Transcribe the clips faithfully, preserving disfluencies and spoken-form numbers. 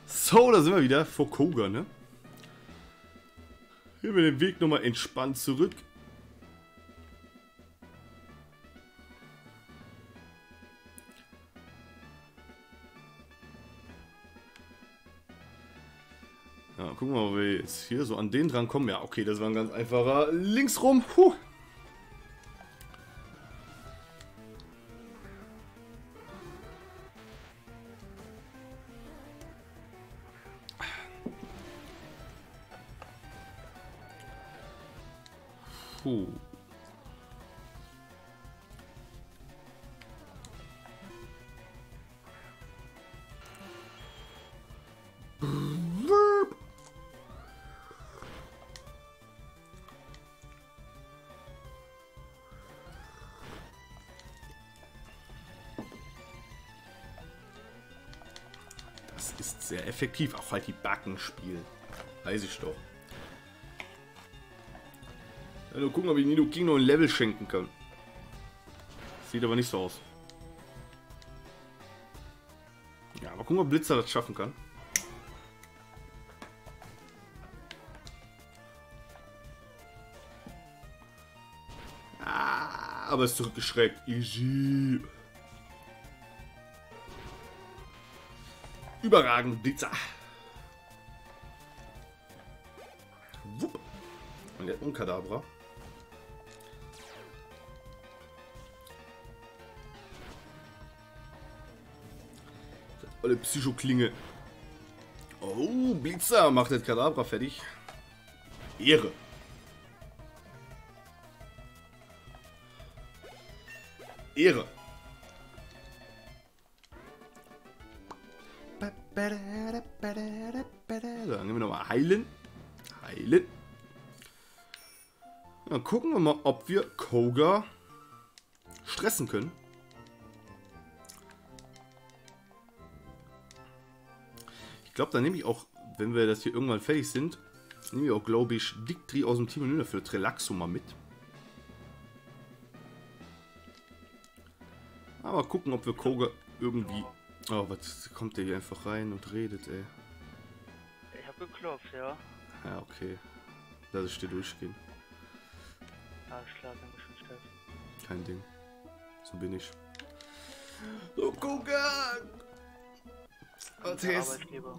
So, da sind wir wieder vor Koga, ne? Hier wir den Weg nochmal entspannt zurück. Ja, gucken wir mal, ob wir jetzt hier so an den dran kommen. Ja, okay, das war ein ganz einfacher. Links rum. Puh. Puh. Das ist sehr effektiv. Auch halt die Backen spielen. Weiß ich doch. Ja, nur gucken, ob ich Nido King noch ein Level schenken kann. Sieht aber nicht so aus. Ja, aber gucken, ob Blitzer das schaffen kann. Ah, aber ist zurückgeschreckt. Easy. Überragend, Blitzer. Wupp. Und der hat einen Kadabra. Alle Psychoklinge. Oh, Blitzer macht das Kadabra fertig. Ehre. Ehre. Dann gehen wir nochmal heilen. Heilen. Dann gucken wir mal, ob wir Koga stressen können. Ich glaube, dann nehme ich auch, wenn wir das hier irgendwann fertig sind, nehme ich auch, glaube ich, Dictri aus dem Team Menü für Relaxo mal mit. Aber gucken, ob wir Koga irgendwie... Oh, was kommt der hier einfach rein und redet, ey. Ich hab geklopft, ja. Ja, okay. Lass ich dir durchgehen. Alles klar, danke schön, Steff. Kein Ding. So bin ich. So, Koga! Arbeitgeber.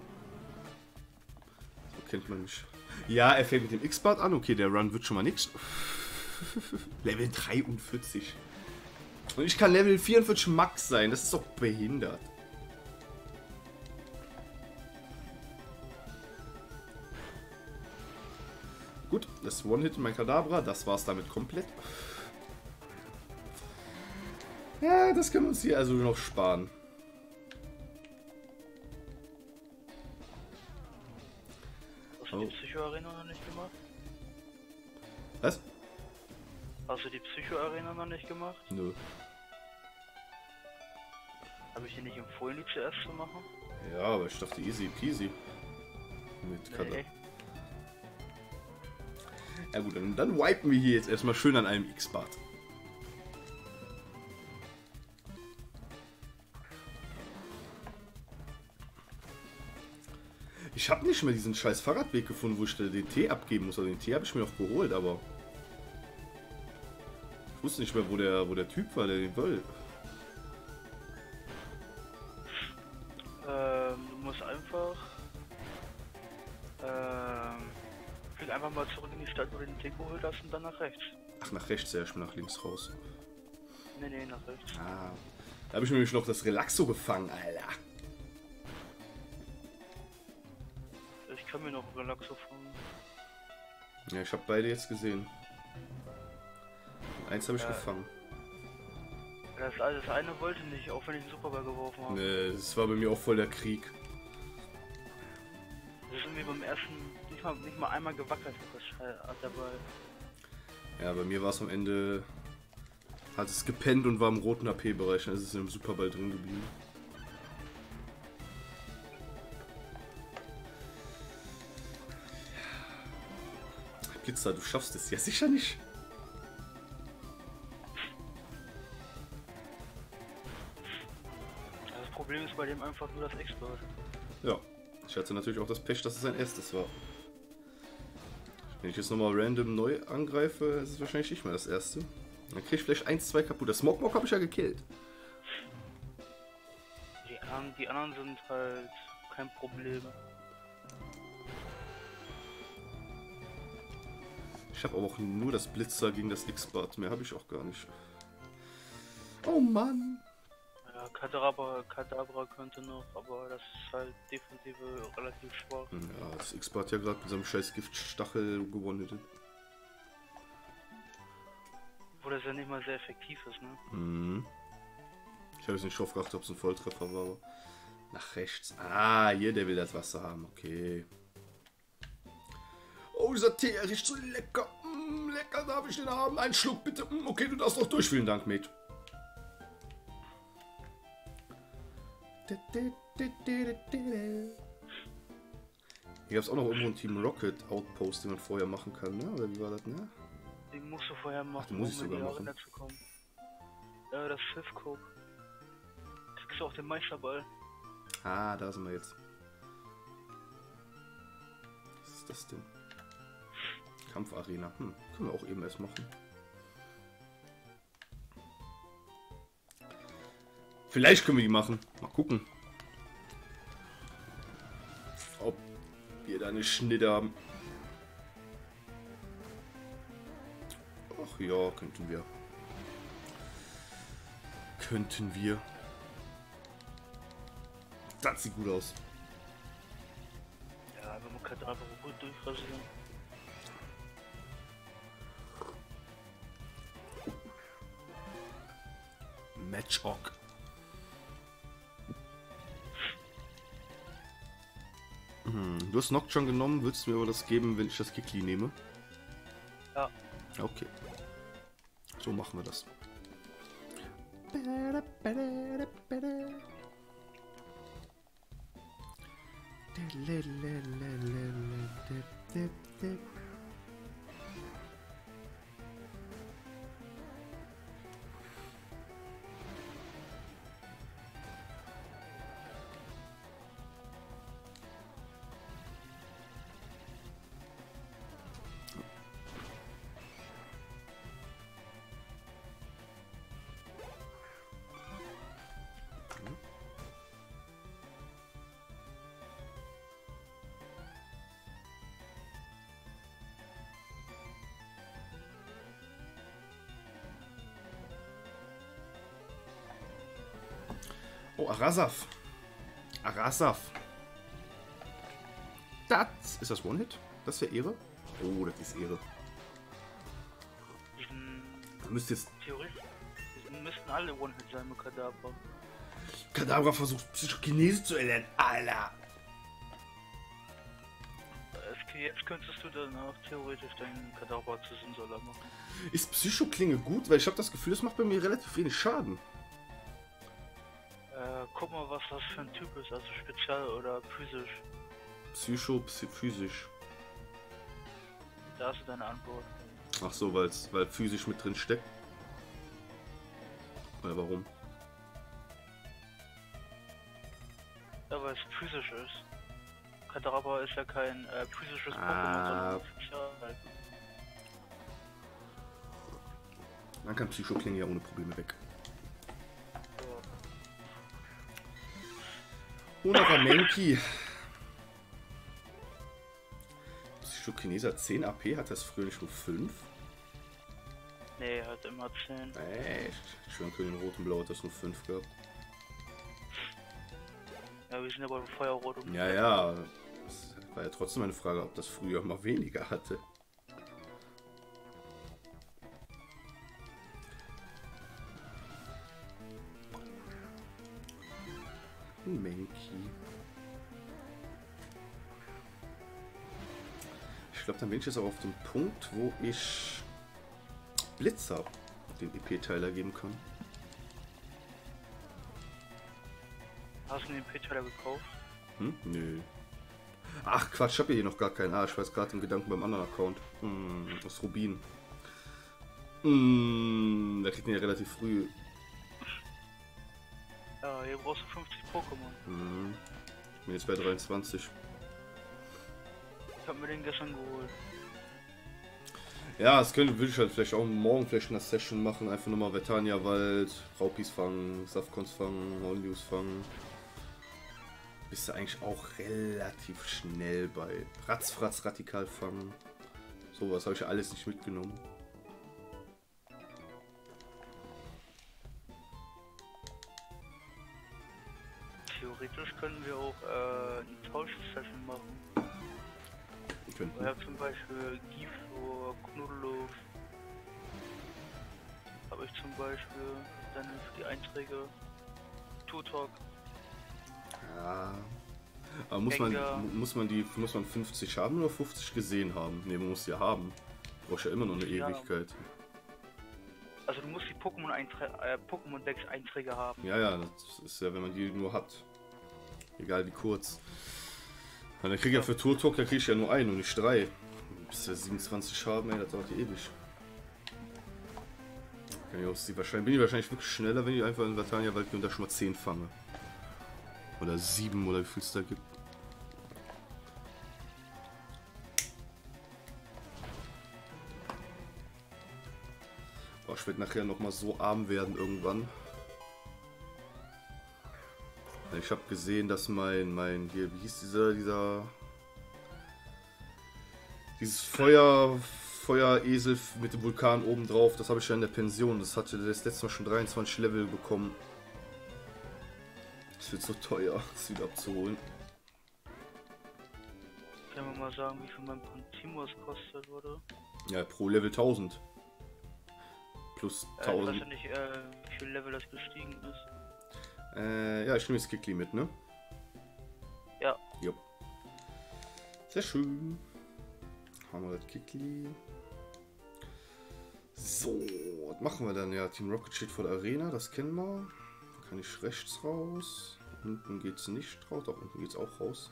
So kennt man mich. Ja, er fängt mit dem X-Bart an. Okay, der Run wird schon mal nix. Level dreiundvierzig. Und ich kann Level vierundvierzig Max sein. Das ist doch behindert. Gut, das One-Hit mein Kadabra. Das war's damit komplett. Ja, das können wir uns hier also noch sparen. Hast du die Psycho-Arena noch nicht gemacht? Was? Hast du die Psycho-Arena noch nicht gemacht? Nö. Habe ich dir nicht empfohlen, die zuerst zu machen? Ja, aber ich dachte easy peasy. Mit Kadabra. Nee. Ja gut, dann, dann wipen wir hier jetzt erstmal schön an einem X-Bart. Ich habe nicht mehr diesen scheiß Fahrradweg gefunden, wo ich den Tee abgeben muss. Also den Tee habe ich mir noch geholt, aber... Ich wusste nicht mehr, wo der, wo der Typ war, der den will. Ähm, du musst einfach... Ähm... Flieg einfach mal zurück in die Stadt, wo du den Tee geholt hast und dann nach rechts. Ach, nach rechts, ja, ich bin nach links raus. Nee, nee, nach rechts. Ah, da habe ich nämlich noch das Relaxo gefangen, Alter. Ich kann mir noch einen Relaxo fangen. Ja, ich habe beide jetzt gesehen. Eins habe ich Ja. gefangen. Das, das eine wollte nicht, auch wenn ich einen Superball geworfen habe. Nee, das war bei mir auch voll der Krieg. Das ist irgendwie beim ersten nicht mal, nicht mal einmal gewackelt, das Schall der Ball. Ja, bei mir war es am Ende... Hat es gepennt und war im roten H P-Bereich, dann ist es im Superball drin geblieben. Blitzer, du schaffst es ja sicher nicht. Das Problem ist bei dem einfach nur das Expert. Ja, Ich hatte natürlich auch das Pech, dass es sein erstes war. Wenn ich jetzt nochmal random neu angreife, ist es wahrscheinlich nicht mehr das erste. Dann krieg ich vielleicht eins, zwei kaputt. Das Smogmog habe ich ja gekillt. Die anderen, die anderen sind halt kein Problem. Ich habe aber auch nur das Blitzer gegen das X-Bart. Mehr habe ich auch gar nicht. Oh Mann. Ja, Kadabra, Kadabra könnte noch, aber das ist halt Defensive relativ schwach. Ja, das X-Bart hat ja gerade mit seinem scheiß Giftstachel gewonnen. Wo das ja nicht mal sehr effektiv ist, ne? Mhm. Ich habe jetzt nicht drauf geachtet, ob es ein Volltreffer war. Aber nach rechts. Ah, hier, der will das Wasser haben. Okay. Oh, dieser Tee, er riecht so lecker. Mm, lecker, darf ich den haben? Einen Schluck bitte. Mm, okay, du darfst noch durch. Vielen Dank, Mate. Hier gab es auch noch irgendwo ein Team Rocket Outpost, den man vorher machen kann, ne? Oder wie war das, ne? Den musst du vorher machen, Ach, den muss ich um in sogar die machen. Arena zu kommen. Ja, das Schiffcope. Kriegst du auch den Meisterball. Ah, da sind wir jetzt. Was ist das denn? Kampfarena. Hm, können wir auch eben erst machen. Vielleicht können wir die machen. Mal gucken. Ob wir da eine Schnitte haben. Ach ja, könnten wir. Könnten wir. Das sieht gut aus. Ja, wenn man Kadabra gut durchrasieren. Matchok. Hm, du hast Noct schon genommen, willst du mir aber das geben, wenn ich das Kikli nehme? Ja. Okay. So machen wir das. Oh, Arasaf. Arasaf. Das ist das One-Hit? Das wäre Ehre? Oh, das ist Ehre. Diesen, Da müsste jetzt... theoretisch diesen müssten alle One-Hit sein mit Kadabra. Kadabra versucht Psychokinese zu erlernen. Alter. Es, jetzt könntest du dann auch theoretisch deinen Kadabra zu Simsala machen. Ist Psychoklinge gut? Weil ich habe das Gefühl, das macht bei mir relativ wenig Schaden. Äh, guck mal, was das für ein Typ ist, also spezial oder physisch. Psycho, psy physisch. Da hast du deine Antwort. Ach so, weil's, weil physisch mit drin steckt. Oder warum? Ja, weil es physisch ist. Kadabra ist ja kein äh, physisches Pokémon, Ah. sondern spezial halt. Dann kann Psychoklinge ja ohne Probleme weg. Unaramenki. Psychokinese hat zehn A P, hat das früher nicht nur fünf? Nee, er hat immer zehn. Echt? Ich schwöre, König Rot und Blau hat das nur fünf gehabt. Ja, wir sind aber Feuerrot und Ja, ja. Das war ja trotzdem eine Frage, ob das früher mal weniger hatte. Menki. Ich glaube, dann bin ich jetzt auch auf dem Punkt, wo ich Blitzer den E P-Teiler geben kann. Hast du den P-Teiler gekauft? Hm? Nö. Ach Quatsch, ich habe hier noch gar keinen. Ah, ich weiß gerade den Gedanken beim anderen Account. Hm, aus Rubin. Hm, da kriegt man ja relativ früh. Ja, hier brauchst du fünfzig Pokémon. Hm. Bin jetzt bei dreiundzwanzig. Ich hab mir den gestern geholt. Ja, das könnte, würde ich halt vielleicht auch morgen vielleicht eine Session machen. Einfach nochmal Vetania Wald, Raupis fangen, Safkons fangen, Hornlius fangen. Bist du eigentlich auch relativ schnell bei Ratzfratz Radikal fangen. Sowas habe ich ja alles nicht mitgenommen. Theoretisch können wir auch äh, eine Tausch-Session machen. Könnten. Ich habe zum Beispiel Gifo, Knuddelhof. Habe ich zum Beispiel dann für die Einträge Tutok. Ja. Aber muss man, muss man die muss man fünfzig haben oder fünfzig gesehen haben? Ne, man muss die ja haben. Du brauchst ja immer noch eine Ja. Ewigkeit. Also du musst die Pokémon äh, Pokémon Decks Einträge haben. Ja, ja, das ist ja, wenn man die nur hat. Egal wie kurz. Weil dann krieg ich ja für Tour Talk, da krieg ich ja nur einen und nicht drei. Bis ja siebenundzwanzig haben, ey, das dauert ja ewig. Kann ich auch die wahrscheinlich, bin ich wahrscheinlich wirklich schneller, wenn ich einfach in Vatania Wald gehe und da schon mal zehn fange. Oder sieben oder wie viel es da gibt. Boah, ich werde nachher noch mal so arm werden irgendwann. Ich habe gesehen, dass mein, mein, hier, wie hieß dieser, dieser, dieses Feuer, Feueresel mit dem Vulkan oben drauf, das habe ich ja in der Pension, das hatte das letzte Mal schon dreiundzwanzig Level bekommen. Das wird so teuer, das wieder abzuholen. Können wir mal sagen, wie viel mein Pontimus kostet, oder? Ja, pro Level tausend. Plus Äh, ich tausend. weiß ja nicht, äh, wie viel Level das gestiegen ist. Äh, ja, ich nehme das Kickli mit, ne? Ja. Jo. Sehr schön. Haben wir das Kickli. So, was machen wir dann? Ja, Team Rocket steht vor der Arena, das kennen wir. Kann ich rechts raus. Unten geht's nicht raus, doch unten geht's auch raus.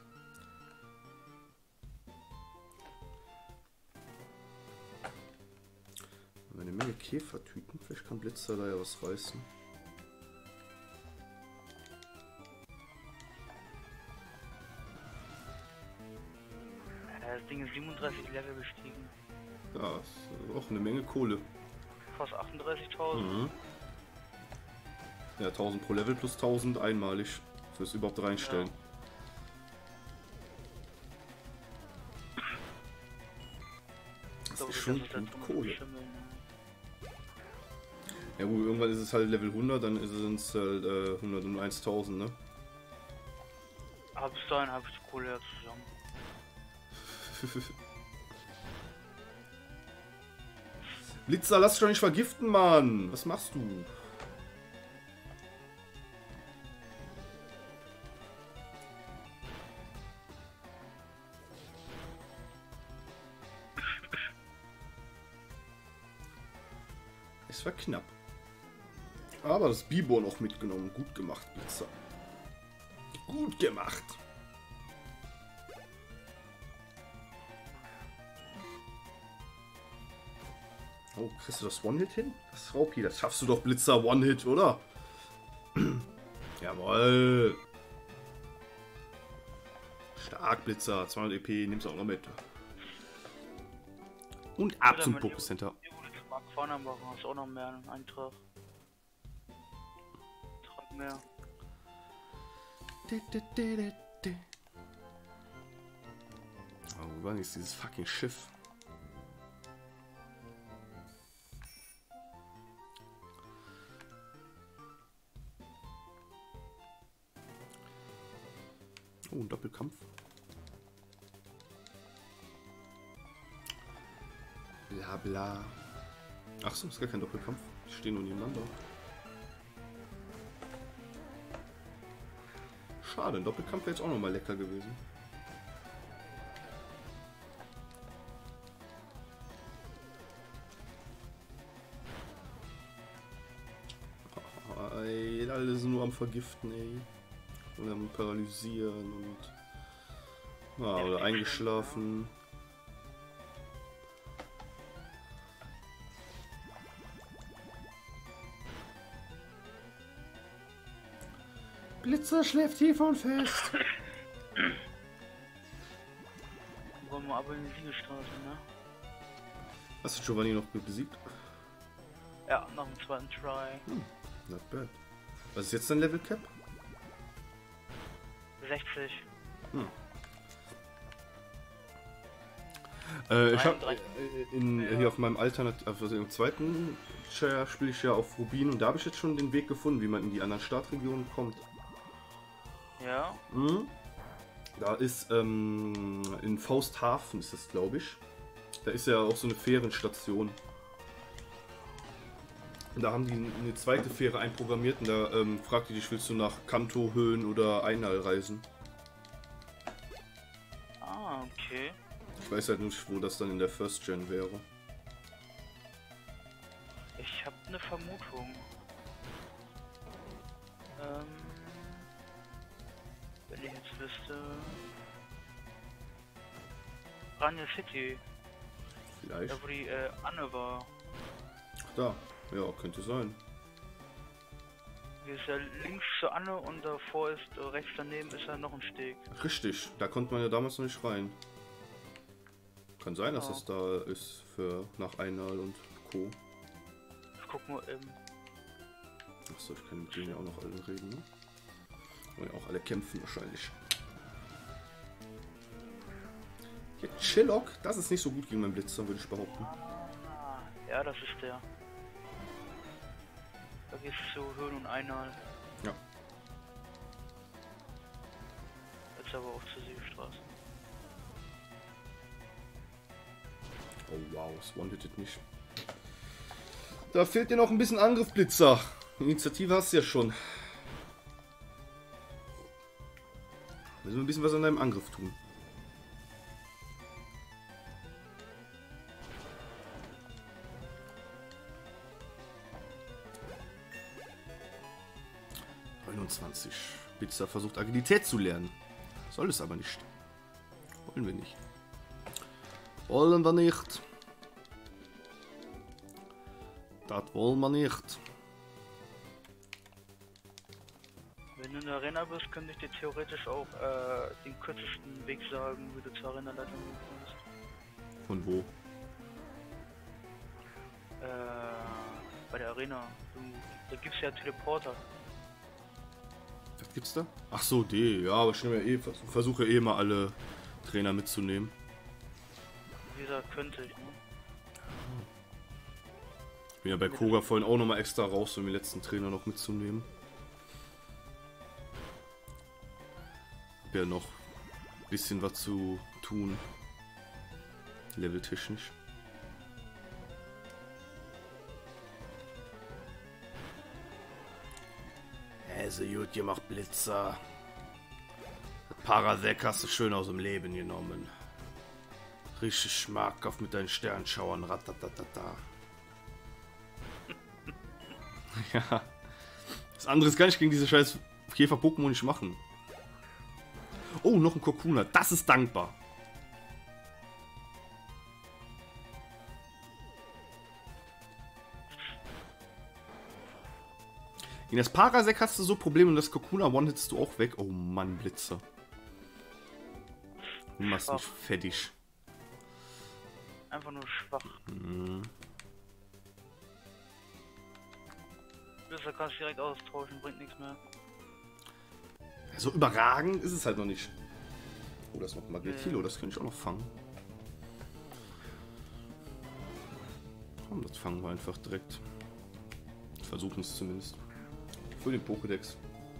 Eine Menge Käfertüten, vielleicht kann Blitzer da ja was reißen. Das Ding ist siebenunddreißig Level gestiegen. Ja, ist auch eine Menge Kohle. Fast achtunddreißigtausend. Mhm. Ja, tausend pro Level plus tausend einmalig. Fürs überhaupt reinstellen. Ja. Das So, ist schon das ist gut Kohle. Schimmeln. Ja gut, irgendwann ist es halt Level hundert, dann ist es halt äh, hunderteintausend, ne? Aber bis dahin habe ich die Kohle ja zusammen. Blitzer, lass dich doch nicht vergiften, Mann! Was machst du? Es war knapp. Aber das Bibo noch mitgenommen. Gut gemacht, Blitzer. Gut gemacht. Oh, kriegst du das One-Hit hin? Das ist Raupi, das schaffst du doch, Blitzer, One-Hit, oder? Jawohl. Stark, Blitzer, zweihundert E P, nimmst du auch noch mit. Und ab zum Pokécenter. Mark vorne machen, hast auch noch mehr einen Eintrag. Trag mehr. Oh, wo war denn jetzt dieses fucking Schiff? Oh, ein Doppelkampf. Bla bla. Ach so, ist gar kein Doppelkampf. Die stehen nur nebeneinander. Schade, ein Doppelkampf wäre jetzt auch noch mal lecker gewesen. Oh, ey, alle sind nur am Vergiften, ey. Und am Paralysieren und... Ah, oder eingeschlafen. Blitzer schläft tief und fest. Wollen wir aber in die Siegestraße, ne? Hast du Giovanni noch besiegt? Ja, noch einen zweiten Try. Hm, not bad. Was ist jetzt dein Level Cap? sechzig. Hm. Äh, ich habe äh, in, ja. hier auf meinem Alternat, also im zweiten Share spiele ich ja auf Rubin und da habe ich jetzt schon den Weg gefunden, wie man in die anderen Startregionen kommt. Ja. Mhm. Da ist ähm, in Fausthafen ist das, glaube ich. Da ist ja auch so eine Fährenstation. Und da haben die eine zweite Fähre einprogrammiert und da ähm, fragt die dich, willst du nach Kanto, Höhen oder Einal reisen? Ah, okay. Ich weiß halt nicht, wo das dann in der First Gen wäre. Ich habe eine Vermutung. Ähm, wenn ich jetzt wüsste... Rania City. Vielleicht. Da wo die äh, Anne war. Ach da. Ja, könnte sein. Hier ist ja links zur Anne und davor ist, äh, rechts daneben ist ja noch ein Steg. Richtig, da konnte man ja damals noch nicht rein. Kann sein, dass Ja. es da ist für nach Einal und Co. Ich guck mal eben. Achso, ich kann mit denen ja auch noch alle reden, ne? Und ja auch alle kämpfen wahrscheinlich. Hier, Chillock, das ist nicht so gut gegen meinen Blitzer, würde ich behaupten. Ah, ja, das ist der. Da gehst du zu Höhen und Einal. Ja. Jetzt aber auch zur Seestraße. Oh wow, es one-hitted nicht. Da fehlt dir noch ein bisschen Angriff, Blitzer. Initiative hast du ja schon. Müssen wir ein bisschen was an deinem Angriff tun. neunundzwanzig. Blitzer versucht Agilität zu lernen. Soll es aber nicht. Wollen wir nicht. Wollen wir nicht. Das wollen wir nicht. Wenn du in der Arena bist, könnte ich dir theoretisch auch äh, den kürzesten Weg sagen, wie du zur Arena-Leitung kommst. Von wo? Äh, bei der Arena. Du, da gibt's ja Teleporter. Was gibt's da? Ach so, die. Ja, aber ich nehme ja eh, versuche eh mal alle Trainer mitzunehmen. Wie gesagt, könnte ich, ne? Bin ja bei Koga vorhin auch nochmal extra raus, um den letzten Trainer noch mitzunehmen. Hab ja noch ein bisschen was zu tun. Leveltechnisch. Also gut gemacht, Blitzer. Das Parasek hast du schön aus dem Leben genommen. Richtig schmackhaft mit deinen Sternschauern. Ratatatata. Ja. Das andere kann ich gegen diese scheiß Käfer-Pokémon nicht machen. Oh, noch ein Kokuna. Das ist dankbar. In das Parasek hast du so Probleme und das Kokuna one-hitst du auch weg. Oh Mann, Blitzer. Du machst mich fertig. Einfach nur schwach. Mhm. Da kannst du direkt austauschen, bringt nichts mehr. So überragend ist es halt noch nicht. Oh, das ist noch Magnetilo, das könnte ich auch noch fangen. Komm, das fangen wir einfach direkt. Versuchen es zumindest. Für den Pokédex.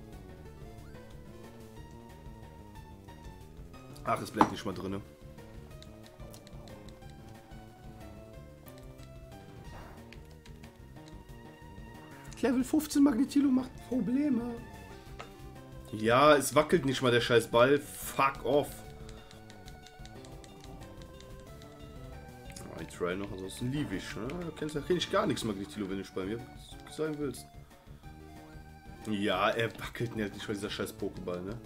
Ach, es bleibt nicht mal drin. Level fünfzehn Magnetilo macht Probleme. Ja, es wackelt nicht mal der scheiß Ball. Fuck off. Oh, ich try noch, ansonsten liebe ich. Ne? Du kennst ja kenn ich gar nichts Magnetilo, wenn du bei mir sein willst. Ja, er wackelt nicht, nicht mal dieser scheiß Pokéball, ne?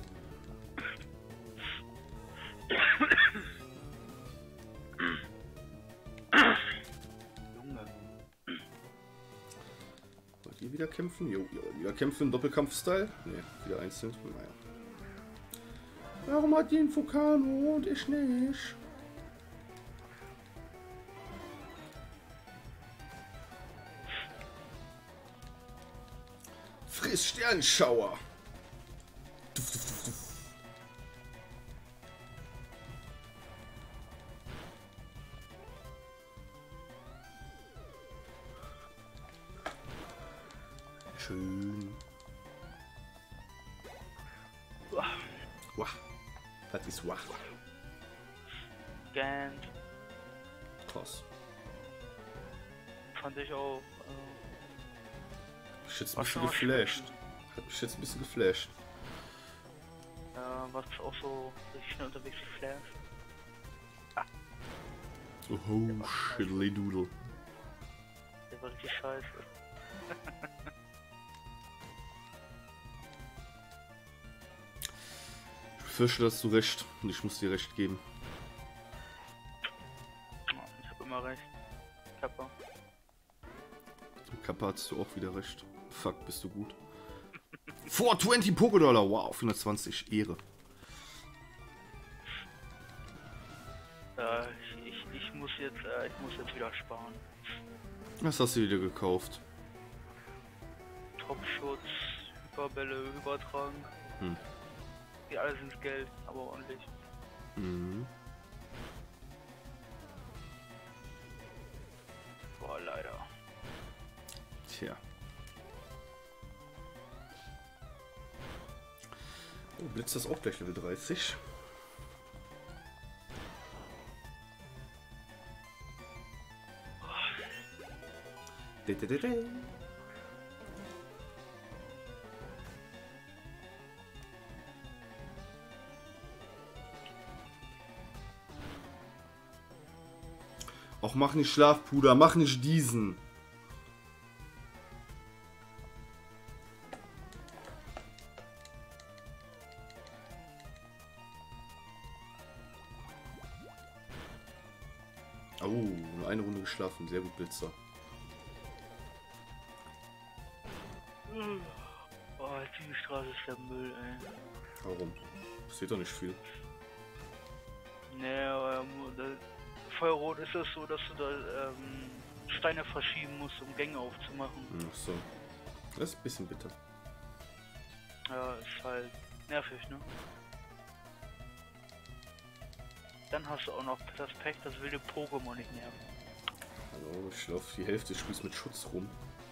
Wollt ihr wieder kämpfen? Jo, ja, wieder kämpfen, Doppelkampf-Style? Ne, wieder einzeln. Naja. Warum hat die einen Vulkano und ich nicht? Friss Sternschauer. Duf, duf, duf, duf. Schön. Wah. Das ist wah. Gant. Krass. Fand ich auch. Äh, Ich jetzt ein war bisschen schon mal geflasht. schön. Hat mich jetzt ein bisschen geflasht. Äh, was auch so richtig schnell unterwegs geflasht. Oh, shiddly doodle. Der war richtig scheiße. Ich befürchte, dass du recht. Und ich muss dir recht geben. Ich hab immer recht. Kappa. Im Kappa hast du auch wieder recht. Fuck, bist du gut. vierhundertzwanzig Pokédollar. Wow, hundertzwanzig. Ehre. Äh, ich, ich, ich muss jetzt, äh, ich muss jetzt wieder sparen. Was hast du wieder gekauft? Topschutz, Hyperbälle, Übertragen. Hm. Die alle sind Geld, aber ordentlich. Mhm. Boah, leider. Tja. Oh, Blitz ist auch gleich Level dreißig. De, de, de, de. Auch mach nicht Schlafpuder, mach nicht diesen. Oh, nur eine Runde geschlafen. Sehr gut, Blitzer. Oh, die Straße ist der Müll, ey. Warum? Passiert doch nicht viel. Nee, aber ähm, da- Feuerrot ist es so, dass du da ähm, Steine verschieben musst, um Gänge aufzumachen. Ach so. Das ist ein bisschen bitter. Ja, ist halt nervig, ne? Dann hast du auch noch das Pech, dass wilde Pokémon nicht nerven. Hallo, ich laufe die Hälfte des Spiels mit Schutz rum.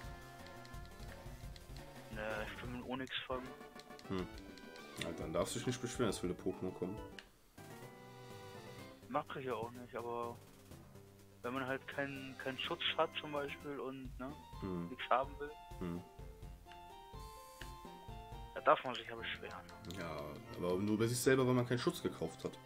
Ne, ich will mit Onyx fangen. Hm. Ja, dann darfst du dich nicht beschweren, dass viele Pokémon kommen. Mache ich ja auch nicht, aber wenn man halt keinen keinen Schutz hat zum Beispiel und ne, Hm. nichts haben will, Hm. da darf man sich ja beschweren. Ja, aber nur bei sich selber, weil man keinen Schutz gekauft hat.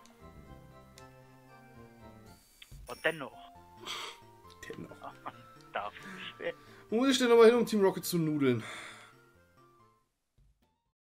Aber dennoch, Dennoch. ach, man darf sich beschweren. Wo muss ich denn aber hin, um Team Rocket zu nudeln?